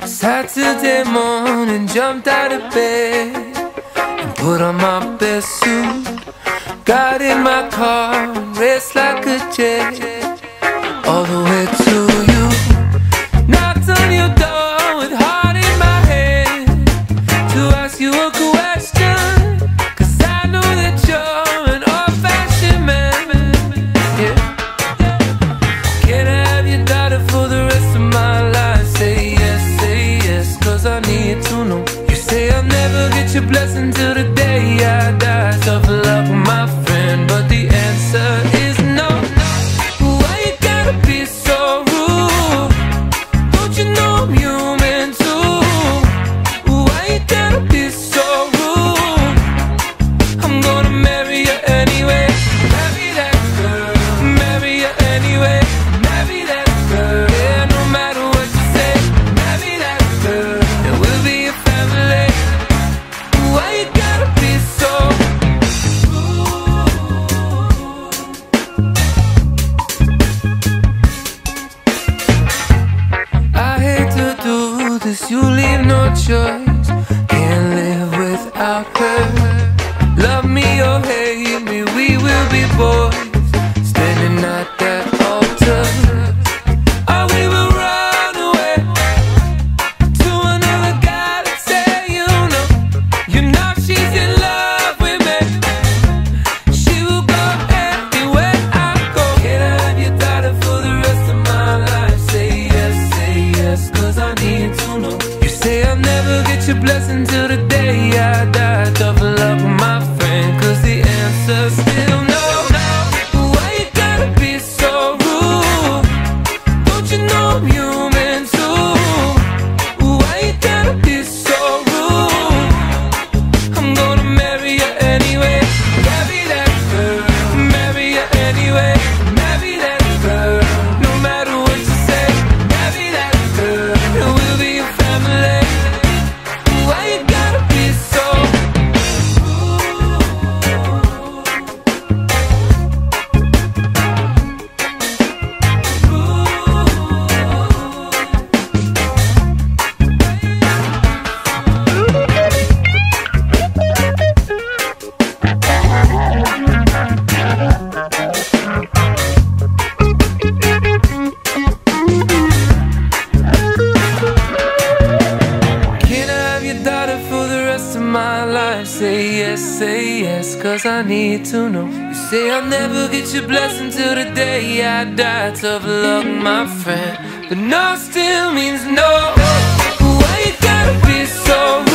Saturday morning, jumped out of bed and put on my best suit. Got in my car and raced like a jet all the way to you. Knocked on your door with heart in my head to ask you a question, 'cause I know that you're an old-fashioned man. Yeah. Can I have your daughter for the rest of my life? Say yes, 'cause I need to know. You say I'll never get your blessing till the day I die. Tough luck, my friend, but the answer is no. Why you gotta be so rude? Don't you know I'm human too? Why you gotta be so rude? I'm gonna marry you anyway. Marry that girl, marry you anyway. Marry that girl, yeah, no matter what you say. Marry that girl, and we'll be a family. Why you gotta be so I hate to do this, you leave no choice. Can't live without her. Love me or hate me, we will be boys, standing at that altar. Or we will run away to another guy that say you know she's in love with me. She will go anywhere I go. Can I have your daughter for the rest of my life? Say yes, 'cause I need to know. You say I'll never get your blessing till the day I die. Tough luck, my friend, 'cause the answer's still no. Why you gotta be so rude? Don't you know I'm human too? Why you gotta be so rude? I'm gonna marry you anyway. Marry that girl, marry you anyway. Marry that girl, no matter what you say. Marry that girl, and we'll be a family. Why you gotta be so my life? Say yes, 'cause I need to know. You say I'll never get your blessing till the day I die. Tough luck, my friend, but no still means no. Why you gotta be so